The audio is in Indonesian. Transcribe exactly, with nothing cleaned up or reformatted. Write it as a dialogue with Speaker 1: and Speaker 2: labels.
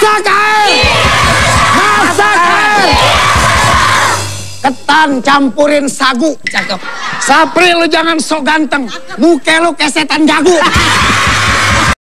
Speaker 1: Masak air. Masak air. Ketan campurin sagu.
Speaker 2: Cakep.
Speaker 1: Sapri lu jangan sok ganteng. Muka lu kayak setan jago.